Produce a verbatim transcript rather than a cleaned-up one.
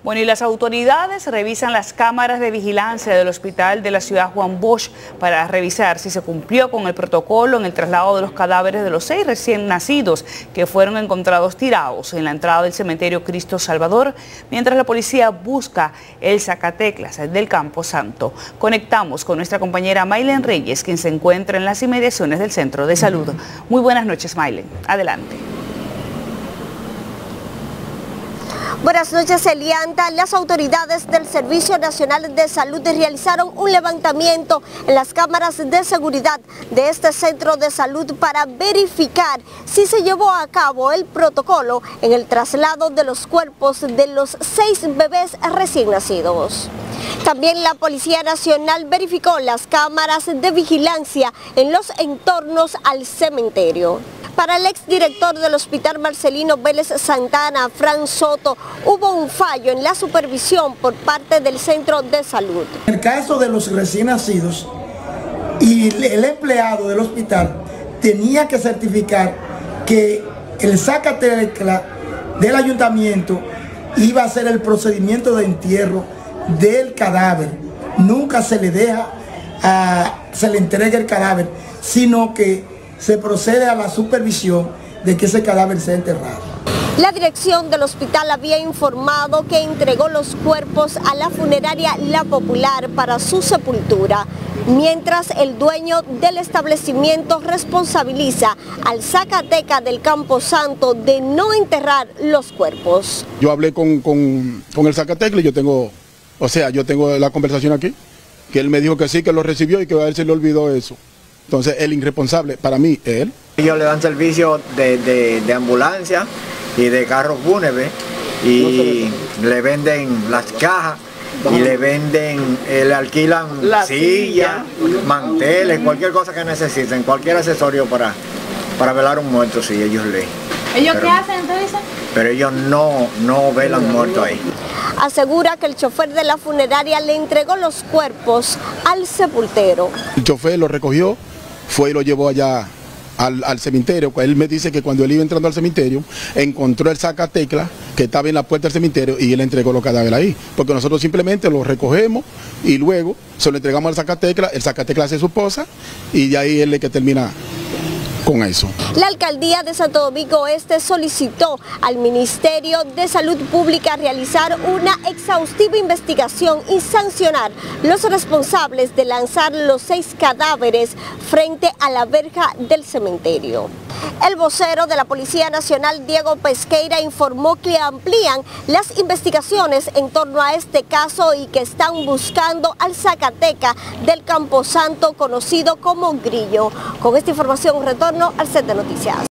Bueno, y las autoridades revisan las cámaras de vigilancia del hospital de la ciudad Juan Bosch para revisar si se cumplió con el protocolo en el traslado de los cadáveres de los seis recién nacidos que fueron encontrados tirados en la entrada del cementerio Cristo Salvador, mientras la policía busca el sacateclas del Campo Santo. Conectamos con nuestra compañera Maylen Reyes, quien se encuentra en las inmediaciones del centro de salud. Muy buenas noches, Maylen. Adelante. Buenas noches, Elianta. Las autoridades del Servicio Nacional de Salud realizaron un levantamiento en las cámaras de seguridad de este centro de salud para verificar si se llevó a cabo el protocolo en el traslado de los cuerpos de los seis bebés recién nacidos. También la Policía Nacional verificó las cámaras de vigilancia en los entornos al cementerio. Para el exdirector del Hospital Marcelino Vélez Santana, Fran Soto, hubo un fallo en la supervisión por parte del centro de salud. En el caso de los recién nacidos, y el empleado del hospital tenía que certificar que el sacatecla del ayuntamiento iba a hacer el procedimiento de entierro del cadáver. Nunca se le deja, a, se le entrega el cadáver, sino que se procede a la supervisión de que ese cadáver sea enterrado. La dirección del hospital había informado que entregó los cuerpos a la funeraria La Popular para su sepultura, mientras el dueño del establecimiento responsabiliza al Zacateca del Campo Santo de no enterrar los cuerpos. Yo hablé con, con, con el Zacateca y yo tengo, o sea, yo tengo la conversación aquí, que él me dijo que sí, que lo recibió y que a él se le olvidó eso. Entonces el irresponsable para mí es él. Ellos le dan servicio de, de, de ambulancia y de carros fúnebres y le venden las cajas y le venden, eh, le alquilan la sillas, silla. manteles, cualquier cosa que necesiten, cualquier accesorio para, para velar un muerto, si ellos le... ¿Ellos pero, qué hacen entonces? Pero ellos no, no velan muertos ahí. Asegura que el chofer de la funeraria le entregó los cuerpos al sepultero. El chofer lo recogió, fue y lo llevó allá al, al cementerio. Él me dice que cuando él iba entrando al cementerio, encontró el sacatecla que estaba en la puerta del cementerio y él entregó los cadáveres ahí. Porque nosotros simplemente los recogemos y luego se lo entregamos al sacatecla, el sacatecla hace su posa y de ahí él es el que termina con eso. La alcaldía de Santo Domingo Este solicitó al Ministerio de Salud Pública realizar una exhaustiva investigación y sancionar los responsables de lanzar los seis cadáveres frente a la verja del cementerio. El vocero de la Policía Nacional, Diego Pesqueira, informó que amplían las investigaciones en torno a este caso y que están buscando al Zacateca del Campo Santo, conocido como Grillo. Con esta información retorno al set de noticias.